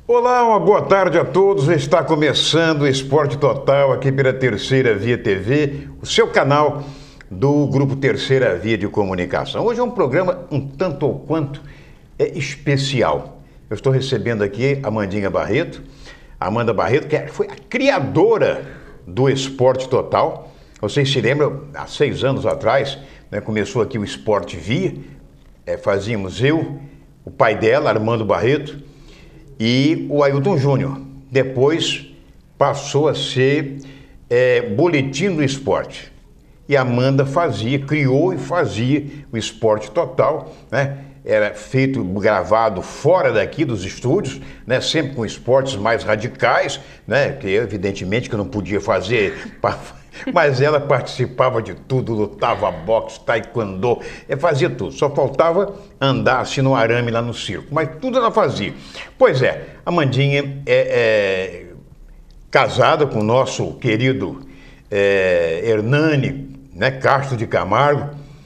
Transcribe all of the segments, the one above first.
Olá, uma boa tarde a todos. Está começando o Esporte Total aqui pela Terceira Via TV, o seu canal do Grupo Terceira Via de Comunicação. Hoje é um programa um tanto ou quanto especial. Eu estou recebendo aqui a Amandinha Barreto. A Amanda Barreto, que foi a criadora do Esporte Total. Vocês se lembram, há 6 anos atrás, né, começou aqui o Esporte Via. Fazíamos eu, o pai dela, Armando Barreto, e o Ailton Júnior. Depois passou a ser Boletim do Esporte. E a Amanda criou e fazia o Esporte Total, né? Era feito, gravado fora daqui dos estúdios, né? Sempre com esportes mais radicais, né? Que evidentemente que eu não podia fazer, mas ela participava de tudo, lutava boxe, taekwondo, fazia tudo. Só faltava andar assim no arame lá no circo, mas tudo ela fazia. Pois é, a Amandinha é casada com o nosso querido Hernani, né? Castro de Camargo.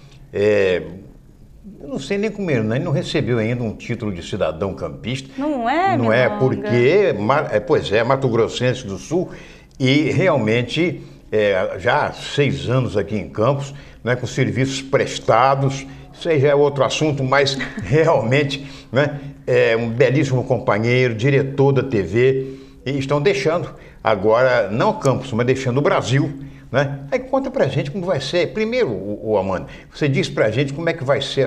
Eu não sei nem como Hernani não recebeu ainda um título de cidadão campista. Não é, Não é, porque, pois é, Mato Grossense do Sul, e realmente já há 6 anos aqui em Campos, né, com serviços prestados. Isso aí já é outro assunto, mas realmente, né, é um belíssimo companheiro, diretor da TV, e estão deixando agora, não Campos, mas deixando o Brasil, né? Aí conta pra gente como vai ser. Primeiro, Amanda, você diz pra gente como é que vai ser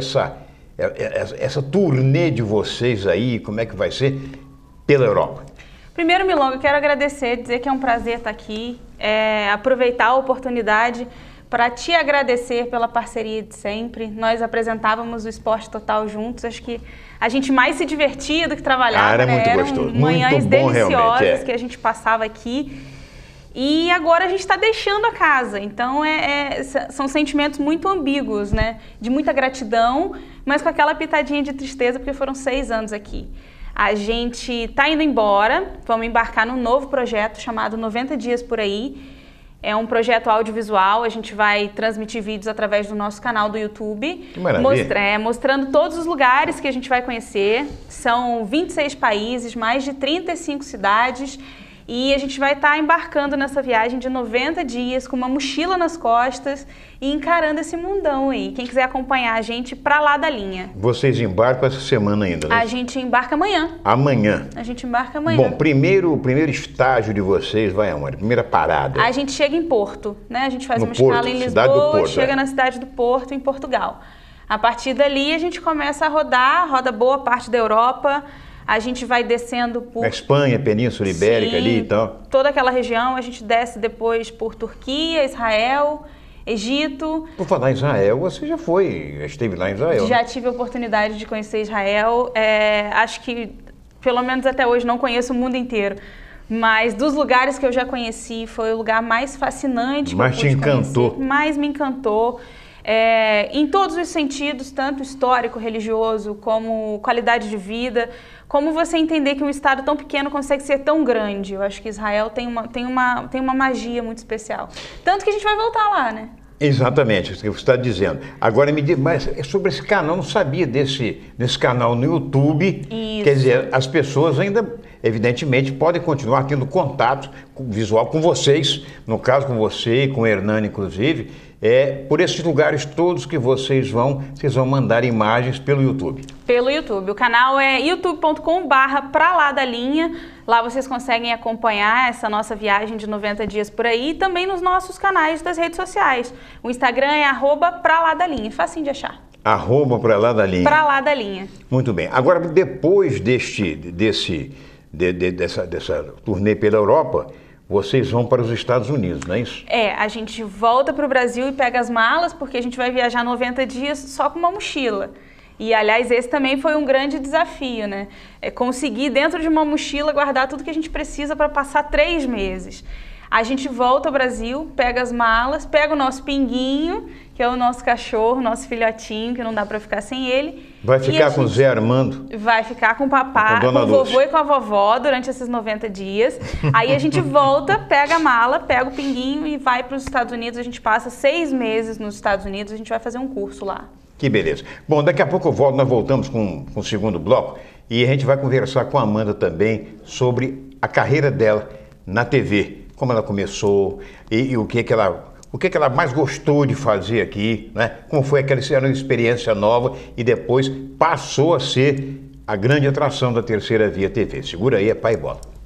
essa turnê de vocês aí, como é que vai ser pela Europa. Primeiro, Milonga, eu quero agradecer, dizer que é um prazer estar aqui, aproveitar a oportunidade para te agradecer pela parceria de sempre. Nós apresentávamos o Esporte Total juntos, acho que a gente mais se divertia do que trabalhava, era né? muito Eram gostoso, manhãs muito bom, deliciosas que a gente passava aqui. E agora a gente está deixando a casa, então são sentimentos muito ambíguos, né? De muita gratidão, mas com aquela pitadinha de tristeza, porque foram 6 anos aqui. A gente está indo embora, vamos embarcar num novo projeto chamado 90 Dias Por Aí. É um projeto audiovisual, a gente vai transmitir vídeos através do nosso canal do YouTube. Que maravilha. Mostrando todos os lugares que a gente vai conhecer. São 26 países, mais de 35 cidades. E a gente vai estar embarcando nessa viagem de 90 dias com uma mochila nas costas e encarando esse mundão aí. Quem quiser acompanhar a gente, pra lá da linha. Vocês embarcam essa semana ainda, né? A gente embarca amanhã. Amanhã? A gente embarca amanhã. Bom, o primeiro estágio de vocês vai aonde? Primeira parada? A gente chega em Porto, né? A gente faz uma Porto, escala em cidade do Lisboa, Porto, chega na cidade do Porto, em Portugal. A partir dali a gente começa a roda boa parte da Europa. A gente vai descendo por... Na Espanha, Península Ibérica. Sim, ali e tal. Toda aquela região. A gente desce depois por Turquia, Israel, Egito. Por falar em Israel, você já esteve lá em Israel. Já tive a oportunidade de conhecer Israel. Acho que, pelo menos até hoje, não conheço o mundo inteiro. Mas dos lugares que eu já conheci, foi o lugar mais fascinante que eu pude conhecer. Mais te encantou? Mais me encantou. Em todos os sentidos, tanto histórico, religioso, como qualidade de vida, como você entender que um estado tão pequeno consegue ser tão grande. Eu acho que Israel tem uma magia muito especial. Tanto que a gente vai voltar lá, né? Exatamente, isso que você está dizendo. Agora me diga, mas sobre esse canal, não sabia desse canal no YouTube. Isso. Quer dizer, as pessoas ainda, evidentemente, podem continuar tendo contato visual com vocês, no caso com você e com o Hernani, inclusive. Por esses lugares todos que vocês vão mandar imagens pelo YouTube. Pelo YouTube. O canal é youtube.com/pra lá da linha. Lá vocês conseguem acompanhar essa nossa viagem de 90 dias por aí. E também nos nossos canais das redes sociais. O Instagram é @pra lá da linha. Facinho de achar. @pra lá da linha. Pra lá da linha. Muito bem. Agora, depois dessa turnê pela Europa, vocês vão para os Estados Unidos, não é isso? A gente volta para o Brasil e pega as malas, porque a gente vai viajar 90 dias só com uma mochila. E, aliás, esse também foi um grande desafio, né? Conseguir, dentro de uma mochila, guardar tudo que a gente precisa para passar 3 meses. A gente volta ao Brasil, pega as malas, pega o nosso pinguinho, que é o nosso cachorro, nosso filhotinho, que não dá para ficar sem ele. Vai ficar com o Zé Armando? Vai ficar com o papai, com o vovô e com a vovó durante esses 90 dias. Aí a gente volta, pega a mala, pega o pinguinho e vai para os Estados Unidos. A gente passa 6 meses nos Estados Unidos, a gente vai fazer um curso lá. Que beleza. Bom, daqui a pouco eu volto, nós voltamos com o segundo bloco. E a gente vai conversar com a Amanda também sobre a carreira dela na TV, como ela começou e o que ela mais gostou de fazer aqui, né? Como foi aquela experiência nova e depois passou a ser a grande atração da Terceira Via TV. Segura aí, é pai e bola.